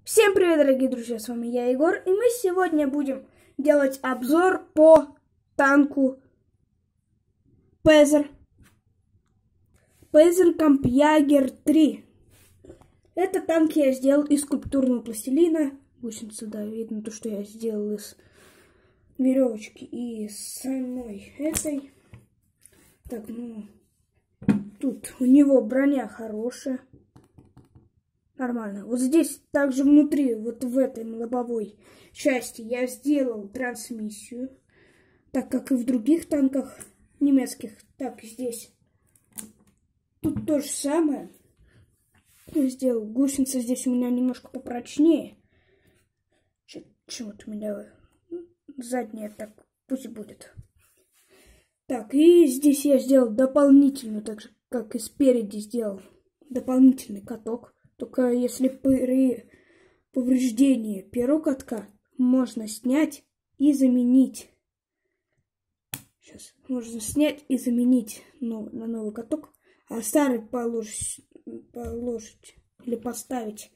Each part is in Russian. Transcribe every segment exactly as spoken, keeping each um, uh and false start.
Всем привет, дорогие друзья, с вами я, Егор, и мы сегодня будем делать обзор по танку Пезер. Пезер Кампьягер три. Этот танк я сделал из скульптурного пластилина. Гусеница, да, видно то, что я сделал из веревочки и самой этой. Так, ну, тут у него броня хорошая. Нормально. Вот здесь также внутри, вот в этой лобовой части я сделал трансмиссию. Так как и в других танках немецких. Так, здесь. Тут то же самое. Я сделал. Гусеница здесь у меня немножко попрочнее. Почему-то у меня задняя, так пусть будет. Так, и здесь я сделал дополнительную, так же, как и спереди сделал, дополнительный каток. Только если при повреждении первого катка можно снять и заменить. Сейчас можно снять и заменить нов, на новый каток, а старый положить, положить или поставить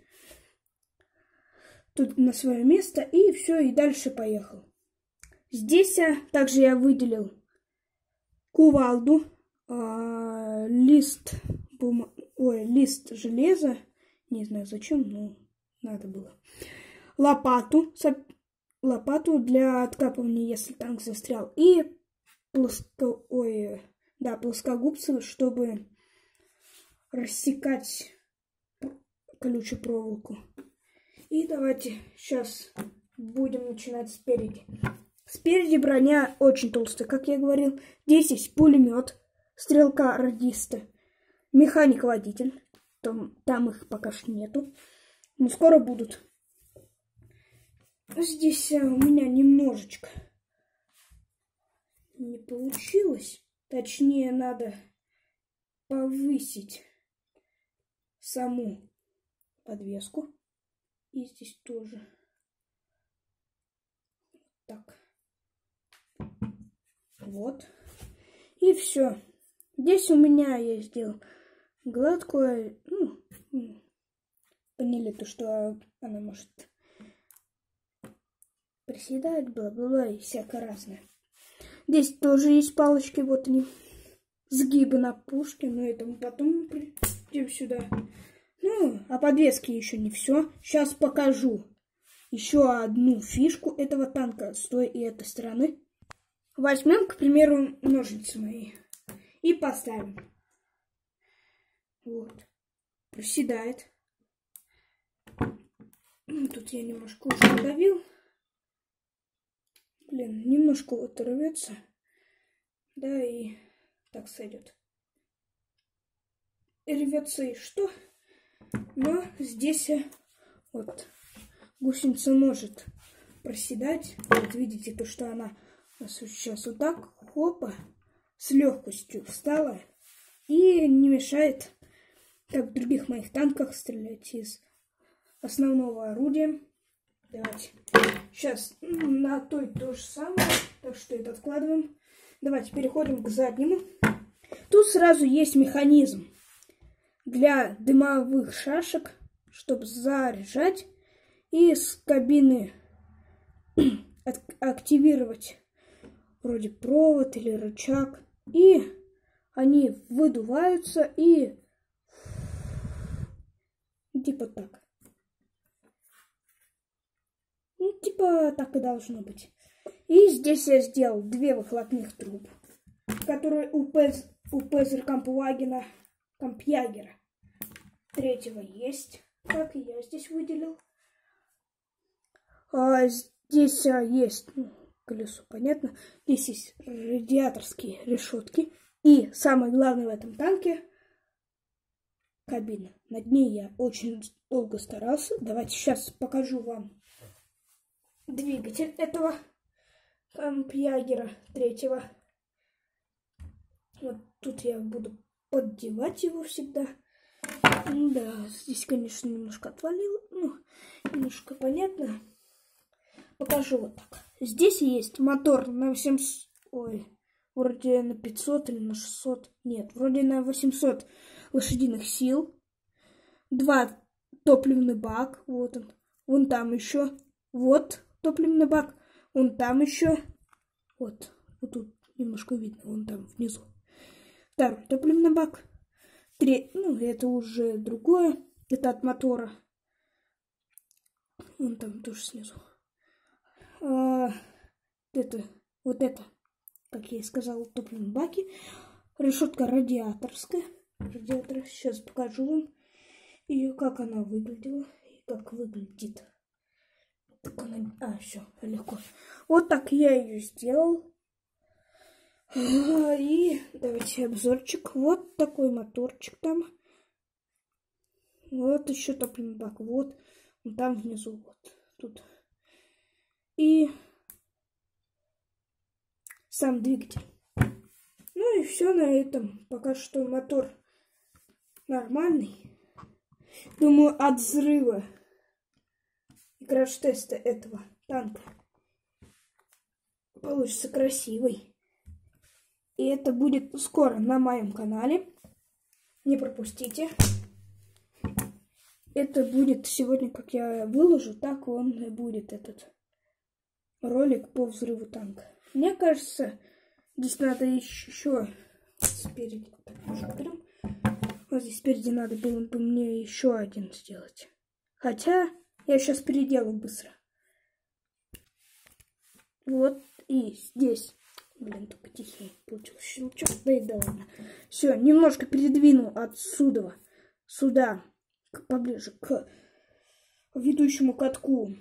тут на свое место, и все, и дальше поехал. Здесь а, также я выделил кувалду, э, лист, бума... Ой, лист железа. Не знаю зачем, но надо было. Лопату, лопату для откапывания, если танк застрял. И плоско... Ой, да, плоскогубцы, чтобы рассекать колючую проволоку. И давайте сейчас будем начинать спереди. Спереди броня очень толстая, как я говорил. Здесь есть пулемет, стрелка-радиста, механик-водитель. Там, там их пока что нету, но скоро будут. Здесь а, у меня немножечко не получилось. Точнее, надо повысить саму подвеску. И здесь тоже. Так. Вот. И все. Здесь у меня я сделал гладкую, ну, поняли то, что она может приседать, бла-бла-бла и всякое разное. Здесь тоже есть палочки, вот они, сгибы на пушке, но это мы потом придем сюда. Ну, а подвески еще не все. Сейчас покажу еще одну фишку этого танка с той и этой стороны. Возьмем, к примеру, ножницы мои и поставим. Вот. Проседает. Тут я немножко уже надавил. Блин, немножко вот рвется. Да, и так сойдет. Рвется и что? Но здесь вот гусеница может проседать. Вот видите, то, что она сейчас вот так, хопа, с легкостью встала и не мешает, как в других моих танках, стрелять из основного орудия. Давайте. Сейчас на той то же самое. Так что это откладываем. Давайте переходим к заднему. Тут сразу есть механизм для дымовых шашек, чтобы заряжать. И с кабины активировать вроде провод или рычаг. И они выдуваются и типа так. Ну, типа так и должно быть. И здесь я сделал две выхлопных труб, которые у, Пез, у Пезер Кампвагена, Кампьягера третьего есть, как и я здесь выделил. А здесь а, есть, ну, колесо, понятно. Здесь есть радиаторские решетки. И самое главное в этом танке — кабина. Над ней я очень долго старался. Давайте сейчас покажу вам двигатель этого Кампьягера третьего. Вот тут я буду поддевать его всегда. Да, здесь, конечно, немножко отвалил. Ну, немножко понятно. Покажу вот так. Здесь есть мотор на восемьсот... Ой, вроде на пятьсот или на шестьсот. Нет, вроде на восемьсот лошадиных сил. Два топливный бак. Вот он. Вон там еще. Вот топливный бак. Вон там еще. Вот. Вот тут немножко видно. Вон там внизу. Второй топливный бак. Третий. Ну, это уже другое. Это от мотора. Вон там тоже снизу. А, это. Вот это. Как я и сказала, топливные баки. Решетка радиаторская. Радиатор. Сейчас покажу вам ее, как она выглядела и как выглядит. Так она... А, все, легко. Вот так я ее сделал. И давайте обзорчик. Вот такой моторчик там. Вот еще топливный бак. Вот. Вот там внизу. Вот. Тут. И сам двигатель. Ну и все на этом. Пока что мотор нормальный. Думаю, от взрыва и краш-теста этого танка получится красивый. И это будет скоро на моем канале. Не пропустите. Это будет сегодня, как я выложу, так он и будет, этот ролик по взрыву танка. Мне кажется, здесь надо еще спереди. Вот здесь спереди надо было бы мне еще один сделать. Хотя я сейчас переделаю быстро. Вот и здесь. Блин, только тихий получился щелчок. Да и да ладно. Все, немножко передвину отсюда сюда, поближе к ведущему катку.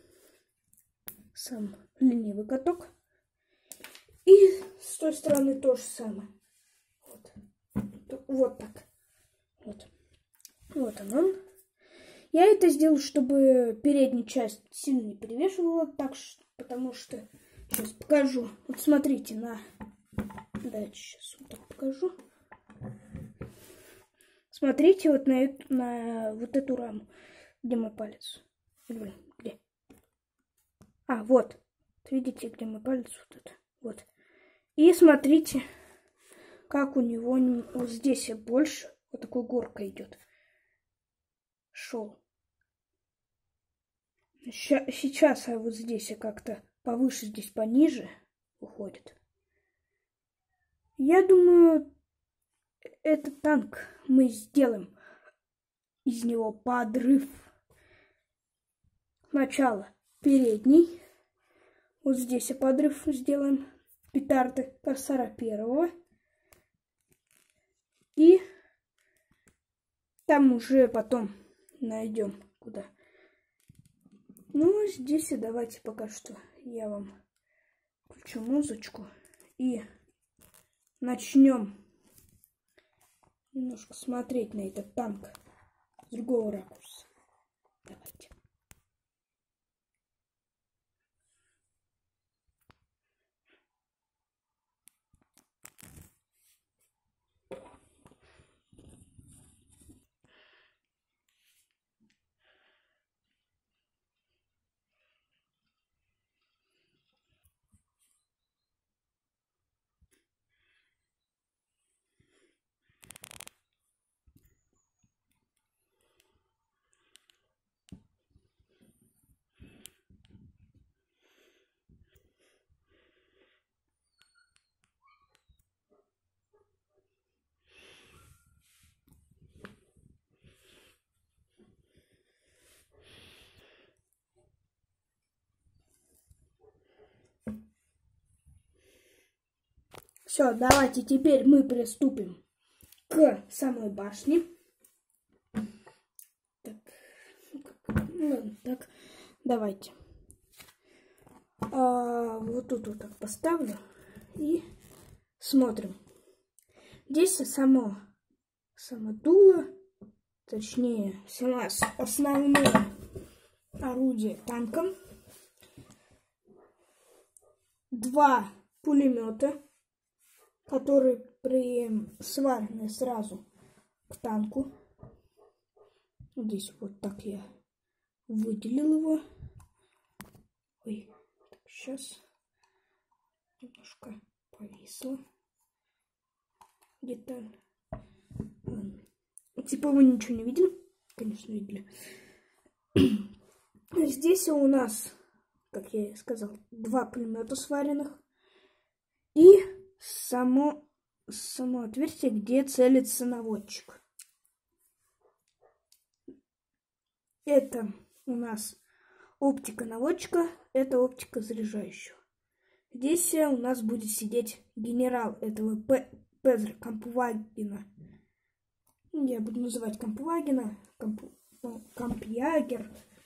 Сам ленивый каток. И с той стороны то же самое. Вот, вот так. Вот. Вот он он. Я это сделал, чтобы передняя часть сильно не перевешивала, так что, потому что сейчас покажу. Вот смотрите на. Давайте сейчас вот так покажу. Смотрите вот на эту, на вот эту раму, где мой палец. Блин, где? А, вот. Видите, где мой палец? Вот это. Вот. И смотрите, как у него вот здесь больше. Вот такой горка идет. Шел. Сейчас а вот здесь как-то повыше, здесь пониже уходит. Я думаю, этот танк мы сделаем из него подрыв. Сначала передний. Вот здесь и подрыв сделаем. Петарды Корсара первого. И там уже потом найдем куда. Ну, здесь и давайте пока что я вам включу музычку. И начнем немножко смотреть на этот танк с другого ракурса. Давайте. Все, давайте теперь мы приступим к самой башне. Так, ну, так давайте. А, вот тут вот так поставлю и смотрим. Здесь само, само дуло, точнее, сама основное орудие танком. Два пулемета, которые сварены сразу к танку. Здесь вот так я выделил его. Ой, так, сейчас немножко повисло деталь. Типа вы ничего не видели? Конечно, видели. Здесь у нас, как я и сказал, два пулемета сваренных. И само, само отверстие, где целится наводчик. Это у нас оптика наводчика, это оптика заряжающего. Здесь у нас будет сидеть генерал этого Пезра Кампвагена. Я буду называть Кампвагена, Камп, ну, Кампьягер.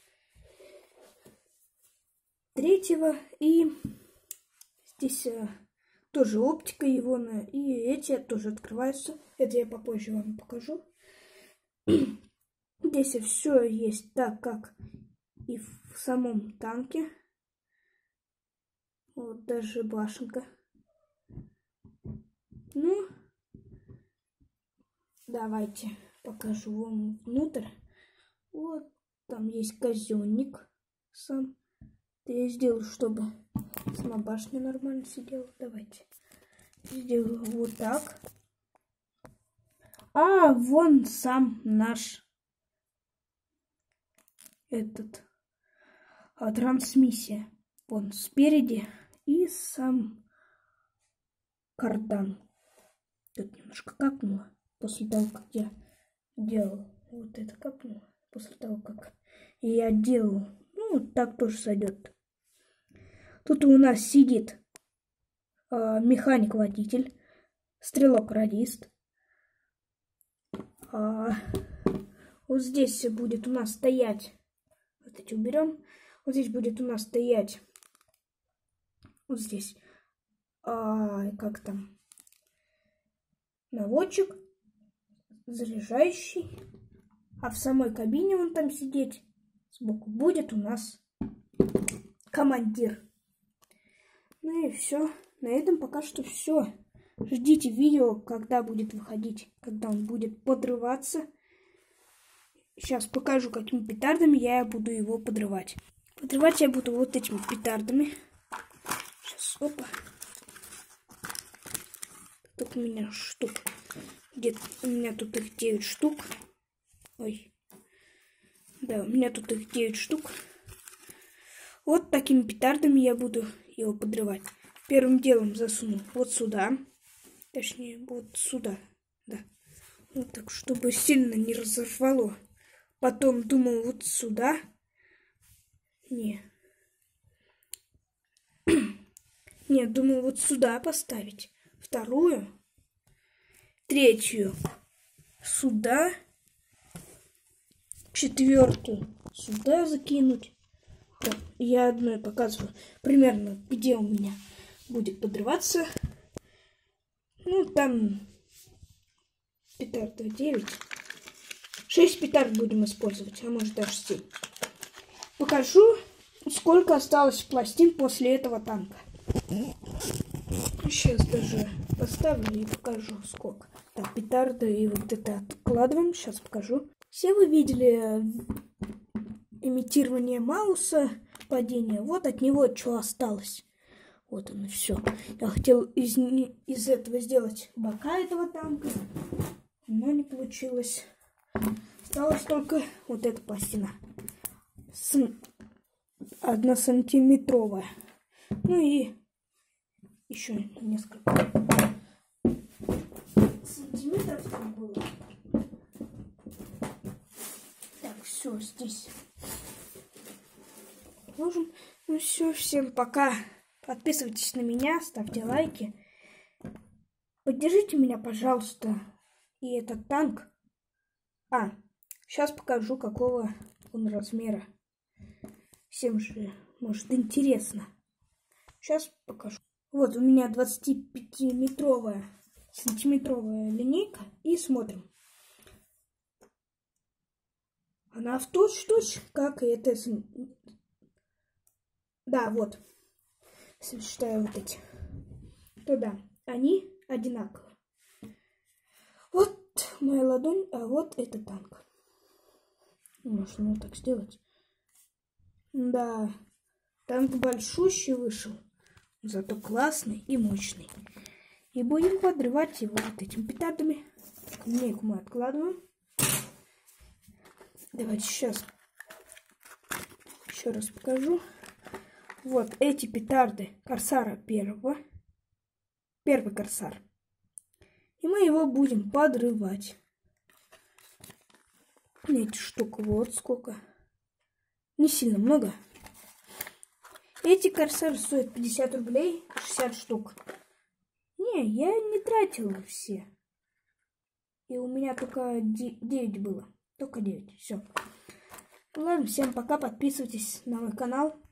Третьего. И здесь а, тоже оптика его. На, и эти тоже открываются. Это я попозже вам покажу. Здесь все есть так, как и в самом танке. Вот даже башенка. Ну, давайте покажу вам внутрь. Вот там есть казенник сам. Это я сделаю, чтобы сама башня нормально сидела. Давайте сделаю вот так. А вон сам наш этот а, трансмиссия. Вон спереди. И сам кардан. Тут немножко капнуло. После того, как я делал. Вот это капнуло. После того, как я делал. Ну, так тоже сойдет. Тут у нас сидит э, механик-водитель. Стрелок-радист. А, вот здесь будет у нас стоять. Вот эти уберем. Вот здесь будет у нас стоять. Вот здесь, а, как там, наводчик, заряжающий, а в самой кабине вон там сидеть сбоку будет у нас командир. Ну и все, на этом пока что все. Ждите видео, когда будет выходить, когда он будет подрываться. Сейчас покажу, какими петардами я буду его подрывать. Подрывать я буду вот этими петардами. Сейчас, опа. Тут у меня штук. Где-то у меня тут их девять штук. Ой. Да, у меня тут их девять штук. Вот такими петардами я буду его подрывать. Первым делом засуну вот сюда. Точнее, вот сюда. Да. Вот так, чтобы сильно не разорвало. Потом думал вот сюда. Не. Нет, думаю, вот сюда поставить. Вторую. Третью. Сюда. Четвертую. Сюда закинуть. Так, я одной показываю примерно, где у меня будет подрываться. Ну, там петард девять. шесть петард будем использовать, а может даже семь. Покажу, сколько осталось пластин после этого танка. Сейчас даже поставлю и покажу, сколько. Так, петарды и вот это откладываем. Сейчас покажу. Все вы видели имитирование Мауса, падение. Вот от него что осталось. Вот оно все. Я хотел из, из этого сделать бока этого танка, но не получилось. Осталась только вот эта пластина. С... Одна сантиметровая. Ну и еще несколько сантиметров там было. Так, все, здесь ложим. Ну все, всем пока. Подписывайтесь на меня, ставьте лайки. Поддержите меня, пожалуйста. И этот танк. А, сейчас покажу, какого он размера. Всем же, может, интересно. Сейчас покажу. Вот у меня двадцатипятиметровая сантиметровая линейка. И смотрим. Она в точь-в-точь, как и это. Да, вот. Считаю вот эти. То да, они одинаковые. Вот моя ладонь, а вот это танк. Можно вот так сделать. Да, танк большущий вышел. Зато классный и мощный. И будем подрывать его вот этими петардами. Линейку мы откладываем. Давайте сейчас. еще раз покажу. Вот эти петарды Корсара первого. Первый Корсар. И мы его будем подрывать. Эти штук вот сколько. Не сильно много. Эти Корсары стоят пятьдесят рублей, шестьдесят штук. Не, я не тратила все. И у меня только девять было. Только девять. Все. Ладно, всем пока. Подписывайтесь на мой канал.